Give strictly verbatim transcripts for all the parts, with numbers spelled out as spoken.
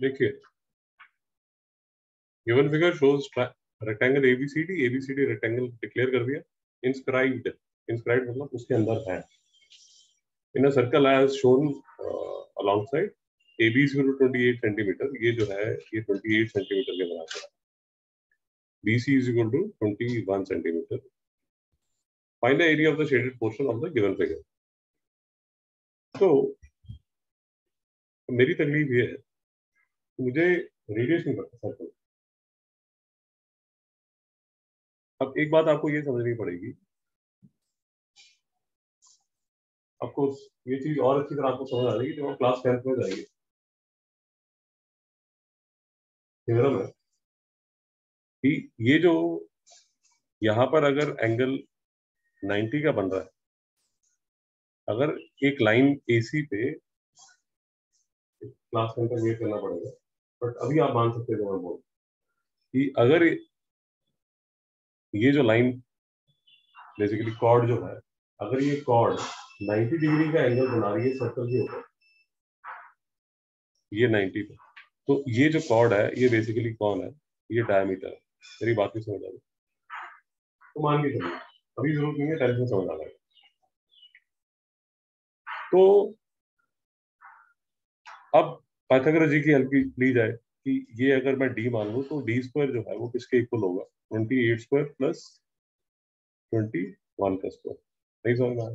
देखिए, given figure shows rectangle A B C D, A B C D rectangle declare कर दिया। इंस्क्राइब्ड, इंस्क्राइब्ड मतलब उसके अंदर है। In a circle as shown alongside, AB is equal to twenty-eight centimetre, ये जो है ये twenty-eight सेंटीमीटर के बराबर है। BC is equal to twenty-one centimetre. Find the area of the shaded portion of the given figure। तो मेरी तकलीफ ये है, मुझे रेडियस नहीं पता सर्कल। अब एक बात आपको ये समझनी पड़ेगी, आपको ये चीज और अच्छी तरह आपको समझ आ जाएगी जब आप क्लास टेंथ में जाएंगे। थ्योरम है कि ये जो यहाँ पर अगर एंगल नाइंटी का बन रहा है, अगर एक लाइन एसी पे, क्लास टेंथ तक वेट करना पड़ेगा, बट अभी आप मान सकते हैं बोल कि अगर ये जो लाइन बेसिकली कॉर्ड जो है, अगर ये कॉर्ड नाइंटी डिग्री का एंगल बना रही है सर्कल के ऊपर, ये नाइंटी पे, तो ये जो कॉर्ड है ये बेसिकली कौन है? ये डायमीटर है। मेरी बात नहीं समझ आ रही तो मान के चलिए, अभी जरूरत नहीं है, टेंशन समझ आ जाएगा। तो अब पाइथागोरस जी की हेल्प ली जाए कि ये अगर मैं डी मान लूं तो डी स्क्वायर जो है वो किसके इक्वल होगा? अट्ठाईस स्क्वायर प्लस इक्कीस का स्क्वायर। नहीं समझ में आया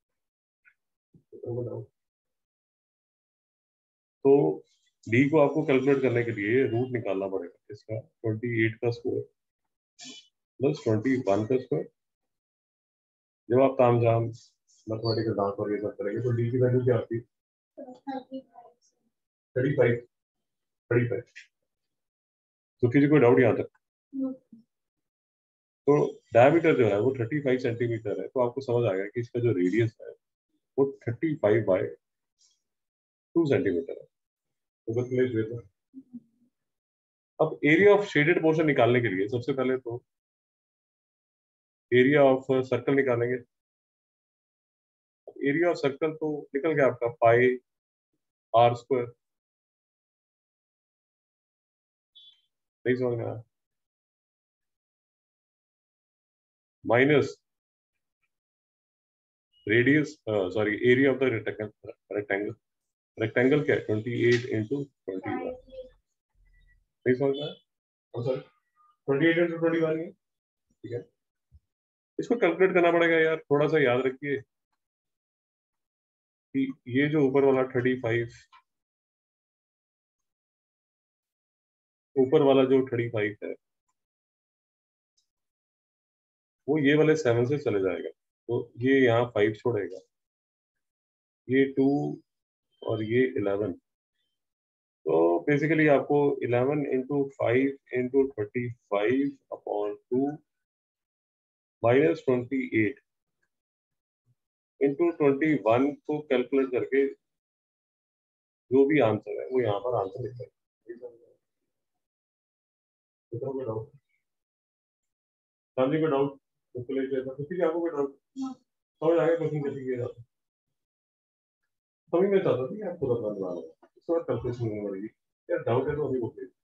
तो डी को आपको कैलकुलेट करने के लिए रूट निकालना पड़ेगा इसका, अट्ठाईस का स्क्वायर प्लस इक्कीस का स्क्वायर। जब आप तामझाम मैथमेटिकल डांस और ये सब करेंगे तो डी की वैल्यू क्या आती है? Thirty five. Thirty five. तो किसी कोई डाउट यहाँ तक? तो डायमीटर जो है वो पैंतीस सेंटीमीटर है, तो आपको समझ आ गया कि इसका जो रेडियस है वो पैंतीस बाय टू सेंटीमीटर है। तो कैलकुलेट हुए थे। अब एरिया ऑफ शेडेड पोर्शन निकालने के लिए सबसे पहले तो एरिया ऑफ सर्कल निकालेंगे। एरिया ऑफ सर्कल तो निकल गया आपका पाई आर स्क्वायर। नहीं समझ में आया? Minus radius, sorry area of the rectangle. Rectangle क्या है? अट्ठाईस इंटू ट्वेंटी वन। नहीं समझ में आया? सॉरी अट्ठाईस इंटू ट्वेंटी वन है, ठीक है। इसको कैलकुलेट करना पड़ेगा यार, थोड़ा सा याद रखिए कि ये जो ऊपर वाला पैंतीस, ऊपर वाला जो पैंतीस है वो ये वाले सेवन से चले जाएगा, तो ये यहाँ फाइव छोड़ेगा, ये टू और ये इलेवन। तो बेसिकली आपको eleven into five into thirty five upon two minus twenty eight into twenty one को कैलकुलेट करके जो भी आंसर है वो यहाँ पर आंसर लिखा है। डाउट फैमिली में डाउट किसी आपको कोई डाउट समझ आएगा क्वेश्चन कैसे किया जाता है? तभी मैं चाहता था कि आपको बताने वाला हूँ, इस बार कैलकुलेशन नहीं पड़ेगी यार। डाउट है तो अभी बोलिए।